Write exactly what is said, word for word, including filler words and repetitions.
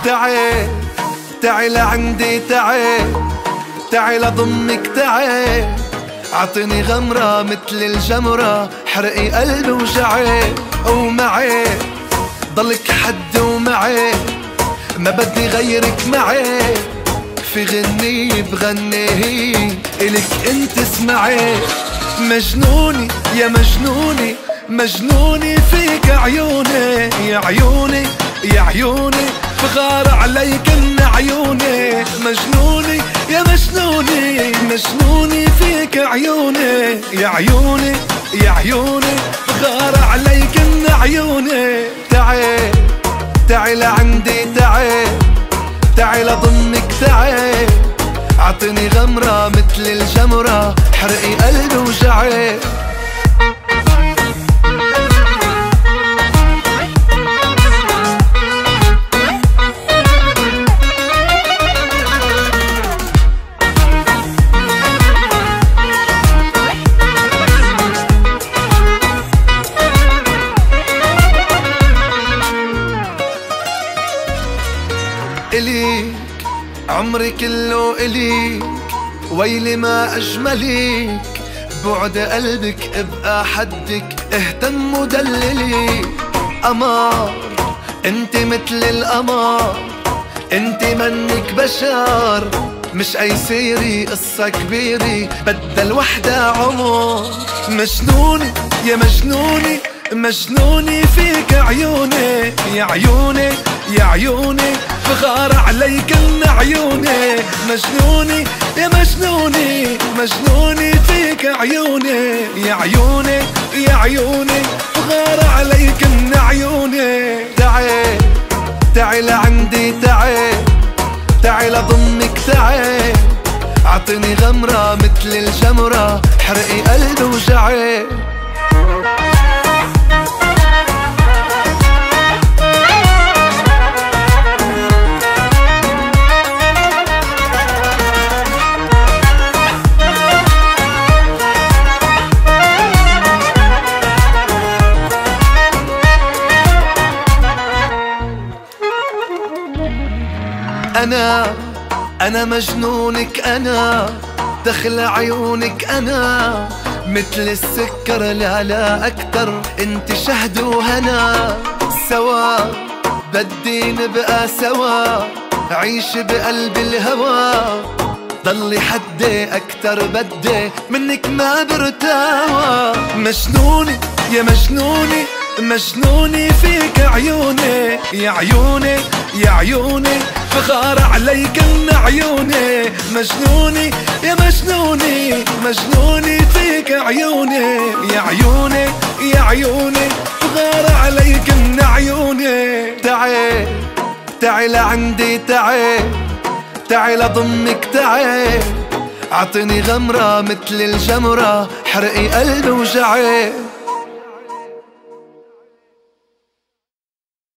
تعي تعي لعندي، تعي تعي لضمك، تعي اعطيني غمرة مثل الجمرة، حرقي قلبي وجعي، ومعي ضلك حد ومعي، ما بدي غيرك معي، في غنية بغني إلك انت اسمعي. مجنوني يا مجنوني، مجنوني فيك عيوني، يا عيوني يا عيوني بغار عليك ان عيوني. مجنوني يا مجنوني، مجنوني فيك عيوني، يا عيوني يا عيوني بغار عليك ان عيوني. تعي تعي لعندي، تعي تعي لضمك، تعي اعطيني غمرة مثل الجمرة، حرقي قلبي وجعي. إليك عمري كله إليك، ويلي ما أجمليك، بعد قلبك ابقى حدك، اهتم ودللي. قمر انت مثل القمر، انت منك بشر، مش اي سيري قصة كبيرة بدل وحدة عمر. مجنوني يا مجنوني، مجنوني فيك عيوني، يا عيوني يا عيوني بغار عليك ان عيوني. مجنوني يا مجنوني، مجنوني فيك عيوني، يا عيوني يا عيوني بغار عليك ان عيوني. تعي تعي لعندي، تعي تعي لضمك، تعي اعطيني غمرة مثل الجمرة، حرقي قلبي وجعي. أنا أنا مجنونك، أنا دخل عيونك، أنا مثل السكر لا لا أكتر، انت شهد وهنا. سوا بدي نبقى سوا، عيش بقلب الهوى، ضلي حدي أكتر بدي منك ما برتاوى. مجنوني يا مجنوني، مجنوني فيك عيوني، يا عيوني يا عيوني بغار عليك ان عيوني. مجنوني يا مجنوني، مجنوني فيك عيوني، يا عيوني يا عيوني بغار عليك ان عيوني. تعي تعي لعندي، تعي تعي لضمك، تعي اعطيني غمرة مثل الجمرة، حرقي قلبي وجعي.